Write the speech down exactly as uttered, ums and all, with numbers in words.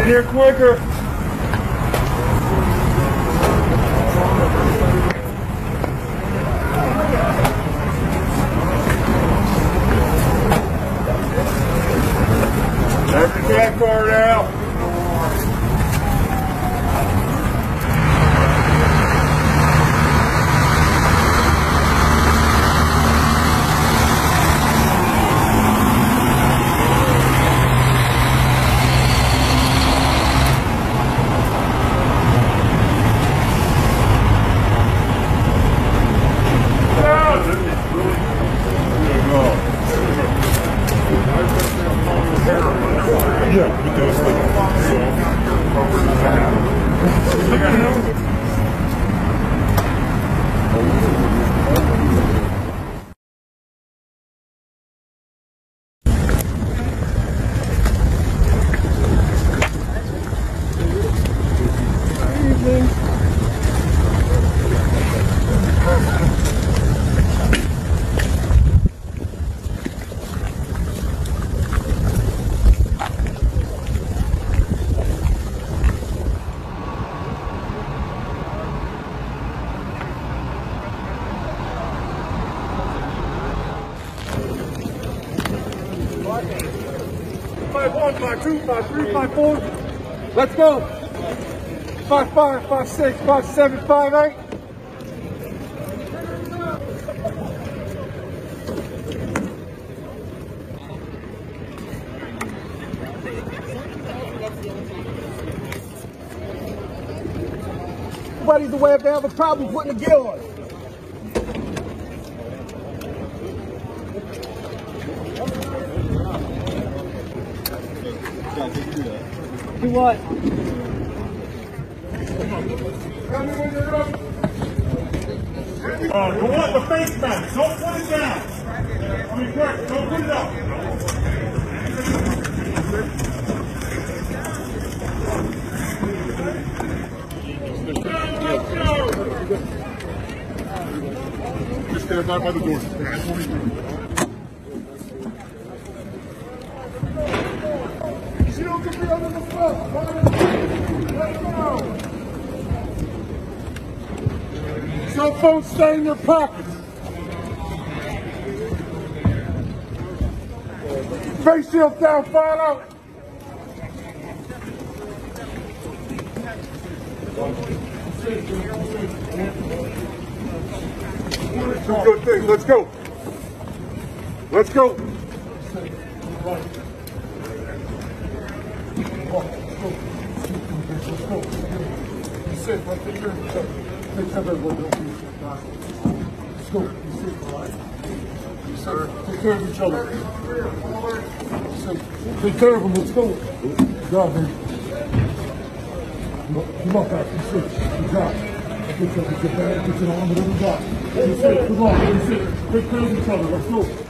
here quicker. Have your cat card out. Yeah, because Five one, five two, five three, five four. Let's go. Five five, five six, five seven, five eight. Nobody's aware if they have a problem putting the gear on. Do what? Uh, go on the face mask. Don't put it down. I mean, correct. Don't put it up. Just stand by by the door. Shield can be under the front. Let's go. Cell phones stay in your pockets. Face shield down, file out. Good thing. Let's go. Let's go. Sit right there. Take care of everybody. Let's go. Take care of each other. Take care of them. Let's go. Good job, man. Come on, guys. Good job. Good job. Get your bag. Get your arm. Whatever you got. Good on. Take care of each other. Let's go.